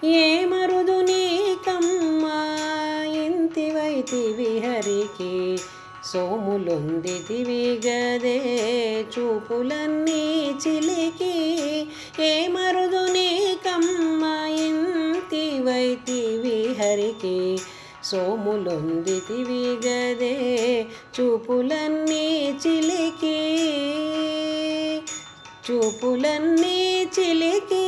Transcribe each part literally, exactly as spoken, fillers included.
ఏ మరుదు నీకమ్మా ఇంతివైతివి హరికి సోములొందితివి గదే చూపులన్నీ చిలికి ఏ మరుదు నీకమ్మా ఇంతివైతివి హరికి సోములొందితివి గదే చూపులన్నీ చిలికి చూపులన్నీ చిలికి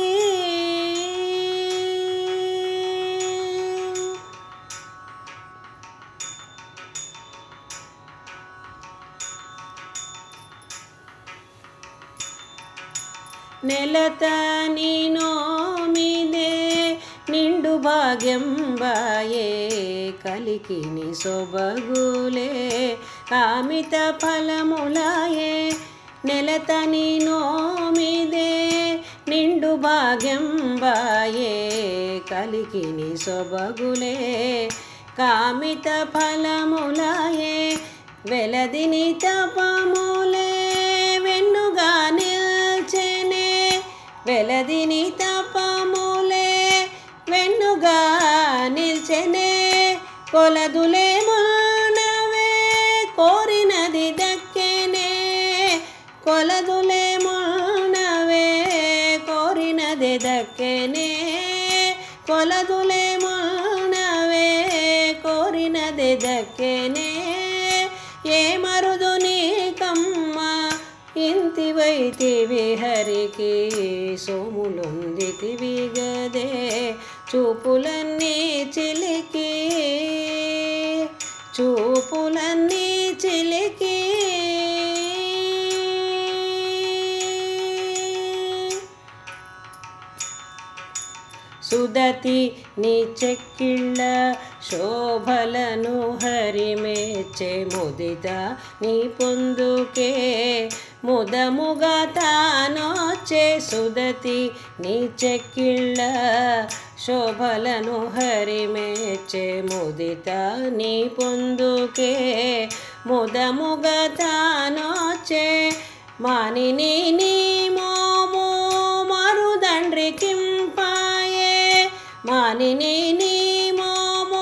నెలత నీ నోమిదే నిండు భాగ్యం బాయే కలికిని సొబగులే కామిత ఫలములాయే నెలత నీ నోమిదే నిండు భాగ్యం బాయే కలికిని సొబగులే కామిత ఫలములాయే వెలదిని తపములే వెన్నుగా నిల్చెనే వెలదిని తపములే వెన్నుగా నిల్చెనే కొలదులే మున్నవే కోరినది దక్కెనే కొలదులే మున్నవే కోరినది దక్కెనే కొలదులే మున్నవే కోరినది దక్కెనే ఏ మరుదు నీకమ్మా ఇంతివైతివి హరికి సోములొందితివి గదే చూపులన్నీ చిలికి చూపులన్నీ చిలికి సుదతి నీ చెక్కిళ్ళ శోభలను హరిమేచ్చే ముదిత నీ పొందుకే ముదముగా తానొచ్చే సుదతి నీ చెక్కిళ్ళ శోభలను హరిమేచ్చే ముదిత నీ పొందుకే ముదముగా తానొచ్చే మానిని నీ మోము మరుదండ్రికింపాయే మానిని నీ మోము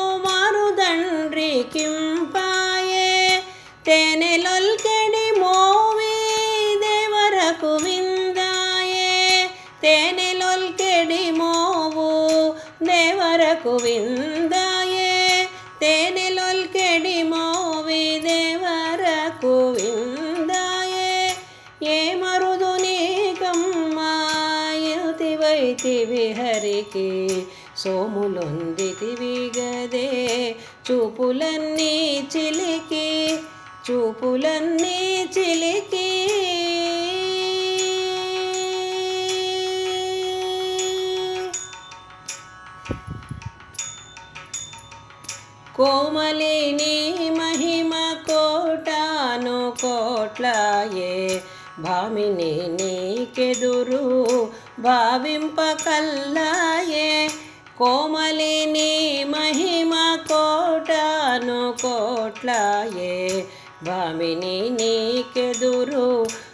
మరుదండ్రికింపాయే తేనెలొల్కెడి మోవి దేవరకు విందాయే తేనెలొల్కెడి మోవు దేవరకు విందాయే తేనెలొల్కెడి మోవి దేవరకు విందాయే ఏ మరుదు నీకమ్మా ఇంతివైతివి హరికి సోములొందితివి గదే చూపులన్నీ చిలికి చూపులన్నీ చిలికి కోమలిని మహిమ కోటాను కోట్లాయే భామిని నీకెదురు భావింపకల్లాయే కోమలిని మహిమ కోటాను కోట్లాయే భామిని నీకెదురు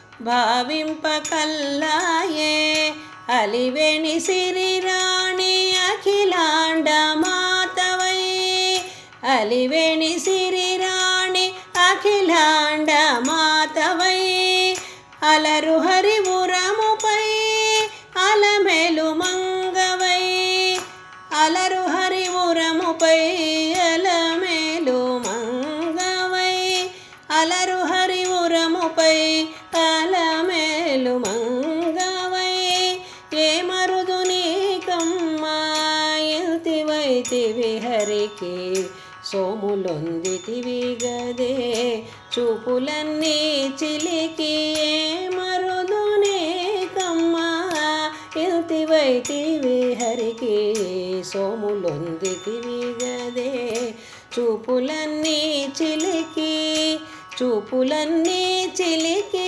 భావింపకల్లాయే అలివేణి సిరిరాణి అఖిలాండ మాతవై అలివేణి సిరిరాణి అఖిలాండ మాతవై అలరు హరివురముపై అలమేలు మంగవై అలరు హరివురముపై అలమేలు మంగవై అలరు హరివురముపై అలమేలు మంగవై ఏ మరుదు నీకమ్మా ఇంతివైతివి హరికి సోములొందితివి గదే చూపులన్నీ చిలికి ఏ మరుదు నీకమ్మా ఇంతివైతివి హరికి సోములొందితివి గదే చూపులన్నీ చిలికి చూపులన్నీ చిలికి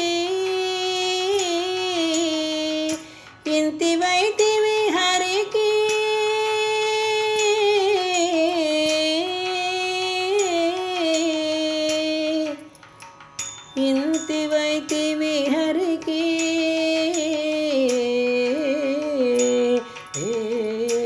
ఇంతివైతివి హరికి ఇంతివైతివి హరికి ఏ